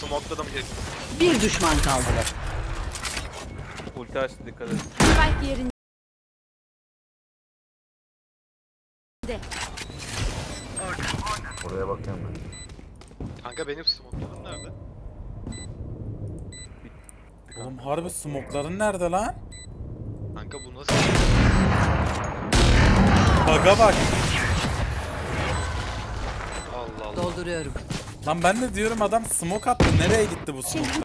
Smoke'ladım herif. Bir düşman kaldı. Ulti açtı, dikkat et. Spike yerinde. Buraya bakıyorum ben. Kanka benim smoke'larım nerede? Oğlum harbi smoke'ların nerede lan? Kanka bu nasıl? Bug'a bak. Allah Allah. Dolduruyorum. Lan ben de diyorum adam smoke attı. Nereye gitti bu smoke?